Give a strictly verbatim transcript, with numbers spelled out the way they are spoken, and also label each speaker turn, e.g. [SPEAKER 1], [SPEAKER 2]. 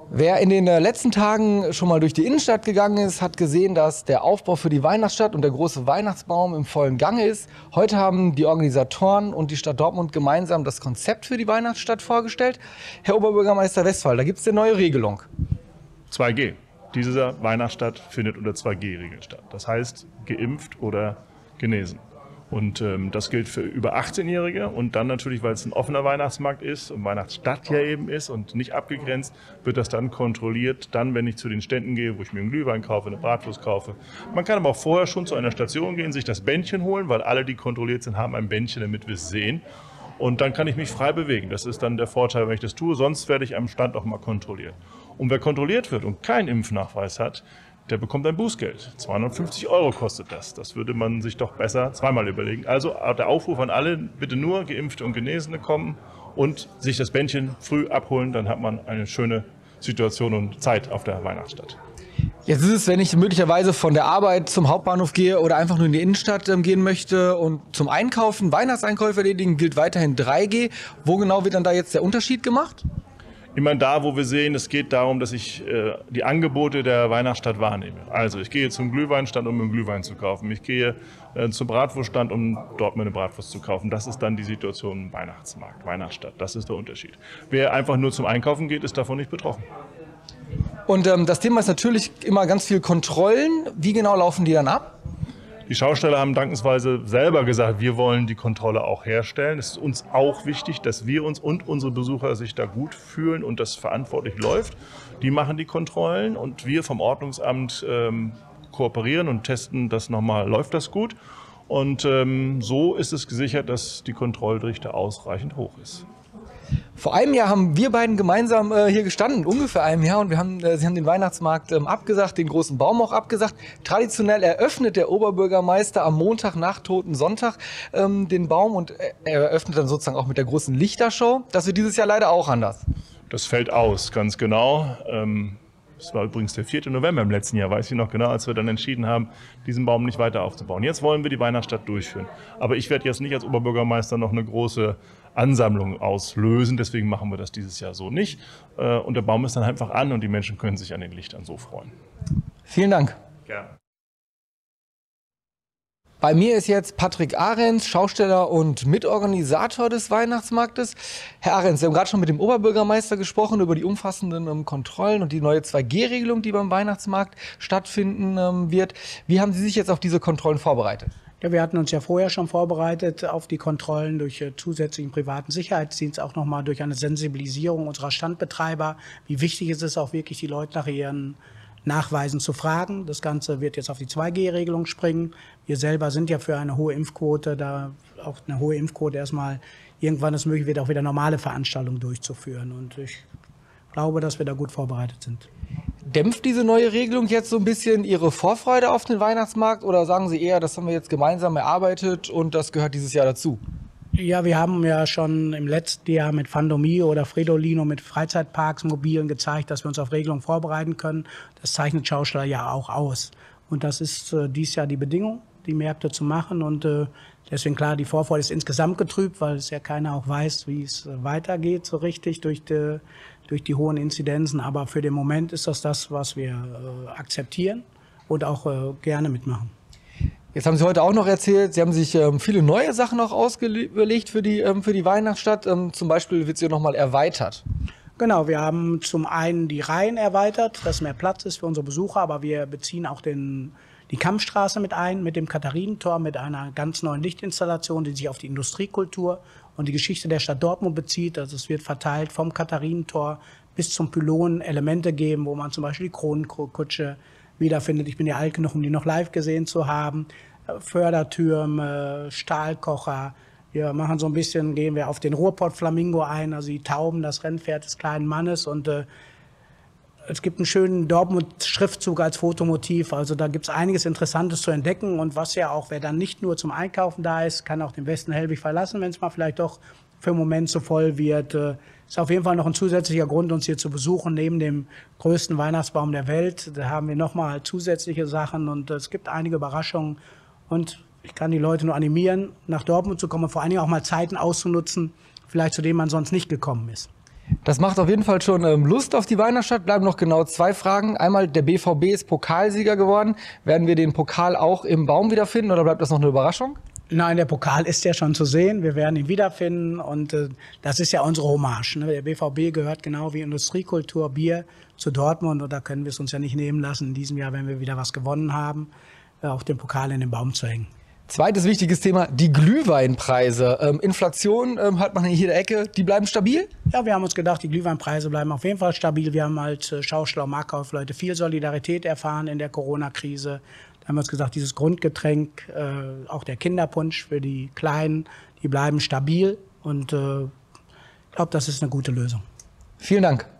[SPEAKER 1] Wer in den letzten Tagen schon mal durch die Innenstadt gegangen ist, hat gesehen, dass der Aufbau für die Weihnachtsstadt und der große Weihnachtsbaum im vollen Gange ist. Heute haben die Organisatoren und die Stadt Dortmund gemeinsam das Konzept für die Weihnachtsstadt vorgestellt. Herr Oberbürgermeister Westphal, da gibt es eine neue Regelung.
[SPEAKER 2] zwei G. Diese Weihnachtsstadt findet unter zwei G Regeln statt. Das heißt, geimpft oder genesen. Und ähm, das gilt für über achtzehnjährige und dann natürlich, weil es ein offener Weihnachtsmarkt ist und Weihnachtsstadt ja eben ist und nicht abgegrenzt, wird das dann kontrolliert, dann, wenn ich zu den Ständen gehe, wo ich mir einen Glühwein kaufe, eine Bratwurst kaufe. Man kann aber auch vorher schon zu einer Station gehen, sich das Bändchen holen, weil alle, die kontrolliert sind, haben ein Bändchen, damit wir es sehen. Und dann kann ich mich frei bewegen. Das ist dann der Vorteil, wenn ich das tue. Sonst werde ich am Stand auch mal kontrolliert. Und wer kontrolliert wird und keinen Impfnachweis hat, der bekommt ein Bußgeld. zweihundertfünfzig Euro kostet das. Das würde man sich doch besser zweimal überlegen. Also der Aufruf an alle, bitte nur Geimpfte und Genesene kommen und sich das Bändchen früh abholen. Dann hat man eine schöne Situation und Zeit auf der Weihnachtsstadt.
[SPEAKER 1] Jetzt ist es, wenn ich möglicherweise von der Arbeit zum Hauptbahnhof gehe oder einfach nur in die Innenstadt ähm, gehen möchte und zum Einkaufen, Weihnachtseinkäufe erledigen, gilt weiterhin drei G. Wo genau wird dann da jetzt der Unterschied gemacht?
[SPEAKER 2] Immer da, wo wir sehen, es geht darum, dass ich äh, die Angebote der Weihnachtsstadt wahrnehme. Also ich gehe zum Glühweinstand, um einen Glühwein zu kaufen. Ich gehe äh, zum Bratwurststand, um dort meine Bratwurst zu kaufen. Das ist dann die Situation im Weihnachtsmarkt, Weihnachtsstadt. Das ist der Unterschied. Wer einfach nur zum Einkaufen geht, ist davon nicht betroffen.
[SPEAKER 1] Und ähm, das Thema ist natürlich immer ganz viel Kontrollen. Wie genau laufen die dann ab?
[SPEAKER 2] Die Schausteller haben dankensweise selber gesagt, wir wollen die Kontrolle auch herstellen. Es ist uns auch wichtig, dass wir uns und unsere Besucher sich da gut fühlen und das verantwortlich läuft. Die machen die Kontrollen und wir vom Ordnungsamt ähm, kooperieren und testen das nochmal, läuft das gut. Und ähm, so ist es gesichert, dass die Kontrolldichte ausreichend hoch ist.
[SPEAKER 1] Vor einem Jahr haben wir beiden gemeinsam äh, hier gestanden, ungefähr einem Jahr, und wir haben, äh, Sie haben den Weihnachtsmarkt ähm, abgesagt, den großen Baum auch abgesagt. Traditionell eröffnet der Oberbürgermeister am Montag nach Toten Sonntag ähm, den Baum und er eröffnet dann sozusagen auch mit der großen Lichtershow. Das wird dieses Jahr leider auch anders.
[SPEAKER 2] Das fällt aus, ganz genau. Ähm Es war übrigens der vierte November im letzten Jahr, weiß ich noch genau, als wir dann entschieden haben, diesen Baum nicht weiter aufzubauen. Jetzt wollen wir die Weihnachtsstadt durchführen. Aber ich werde jetzt nicht als Oberbürgermeister noch eine große Ansammlung auslösen, deswegen machen wir das dieses Jahr so nicht. Und der Baum ist dann einfach an und die Menschen können sich an den Lichtern so freuen.
[SPEAKER 1] Vielen Dank.
[SPEAKER 2] Gerne.
[SPEAKER 1] Bei mir ist jetzt Patrick Ahrens, Schausteller und Mitorganisator des Weihnachtsmarktes. Herr Ahrens, Sie haben gerade schon mit dem Oberbürgermeister gesprochen über die umfassenden ähm, Kontrollen und die neue zwei G Regelung, die beim Weihnachtsmarkt stattfinden ähm, wird. Wie haben Sie sich jetzt auf diese Kontrollen vorbereitet?
[SPEAKER 3] Ja, wir hatten uns ja vorher schon vorbereitet auf die Kontrollen durch äh, zusätzlichen privaten Sicherheitsdienst, auch nochmal durch eine Sensibilisierung unserer Standbetreiber. Wie wichtig ist es auch wirklich, die Leute nach ihren Nachweisen zu fragen. Das Ganze wird jetzt auf die zwei G Regelung springen. Wir selber sind ja für eine hohe Impfquote, da auch eine hohe Impfquote erstmal irgendwann es möglich wird, auch wieder normale Veranstaltungen durchzuführen. Und ich glaube, dass wir da gut vorbereitet sind.
[SPEAKER 1] Dämpft diese neue Regelung jetzt so ein bisschen Ihre Vorfreude auf den Weihnachtsmarkt oder sagen Sie eher, das haben wir jetzt gemeinsam erarbeitet und das gehört dieses Jahr dazu?
[SPEAKER 3] Ja, wir haben ja schon im letzten Jahr mit Fandomio oder Fredolino mit Freizeitparks, Mobilen gezeigt, dass wir uns auf Regelungen vorbereiten können. Das zeichnet Schausteller ja auch aus. Und das ist äh, dieses Jahr die Bedingung, die Märkte zu machen. Und äh, deswegen klar, die Vorfreude ist insgesamt getrübt, weil es ja keiner auch weiß, wie es äh, weitergeht so richtig durch die, durch die hohen Inzidenzen. Aber für den Moment ist das das, was wir äh, akzeptieren und auch äh, gerne mitmachen.
[SPEAKER 1] Jetzt haben Sie heute auch noch erzählt, Sie haben sich ähm, viele neue Sachen auch ausgelegt für die, ähm, für die Weihnachtsstadt. Ähm, zum Beispiel wird sie nochmal erweitert.
[SPEAKER 3] Genau, wir haben zum einen die Reihen erweitert, dass mehr Platz ist für unsere Besucher, aber wir beziehen auch den, die Kampfstraße mit ein, mit dem Katharinentor, mit einer ganz neuen Lichtinstallation, die sich auf die Industriekultur und die Geschichte der Stadt Dortmund bezieht. Also es wird verteilt vom Katharinentor bis zum Pylon Elemente geben, wo man zum Beispiel die Kronenkutsche wiederfindet. Ich bin ja alt genug, um die noch live gesehen zu haben. Fördertürme, Stahlkocher. Wir machen so ein bisschen, gehen wir auf den Ruhrpott-Flamingo ein, also die Tauben, das Rennpferd des kleinen Mannes. Und äh, es gibt einen schönen Dortmund-Schriftzug als Fotomotiv. Also da gibt es einiges Interessantes zu entdecken. Und was ja auch, wer dann nicht nur zum Einkaufen da ist, kann auch den Westen Hellwig verlassen, wenn es mal vielleicht doch für einen Moment zu voll wird. Äh, ist auf jeden Fall noch ein zusätzlicher Grund, uns hier zu besuchen. Neben dem größten Weihnachtsbaum der Welt, da haben wir nochmal zusätzliche Sachen. Und äh, es gibt einige Überraschungen. Und ich kann die Leute nur animieren, nach Dortmund zu kommen und vor allen Dingen auch mal Zeiten auszunutzen, vielleicht zu denen man sonst nicht gekommen ist.
[SPEAKER 1] Das macht auf jeden Fall schon ähm, Lust auf die Weihnachtsstadt. Bleiben noch genau zwei Fragen. Einmal, der B V B ist Pokalsieger geworden. Werden wir den Pokal auch im Baum wiederfinden oder bleibt das noch eine Überraschung?
[SPEAKER 3] Nein, der Pokal ist ja schon zu sehen. Wir werden ihn wiederfinden und äh, das ist ja unsere Hommage. Ne? Der B V B gehört genau wie Industriekultur, Bier zu Dortmund und da können wir es uns ja nicht nehmen lassen, in diesem Jahr, wenn wir wieder was gewonnen haben, äh, auch den Pokal in den Baum zu hängen.
[SPEAKER 1] Zweites wichtiges Thema, die Glühweinpreise. Ähm, Inflation ähm, hat man in jeder Ecke, die bleiben stabil?
[SPEAKER 3] Ja, wir haben uns gedacht, die Glühweinpreise bleiben auf jeden Fall stabil. Wir haben als äh, Schauschlau Marktkaufleute viel Solidarität erfahren in der Corona-Krise. Da haben wir uns gesagt, dieses Grundgetränk, äh, auch der Kinderpunsch für die Kleinen, die bleiben stabil. Und äh, ich glaube, das ist eine gute Lösung.
[SPEAKER 1] Vielen Dank.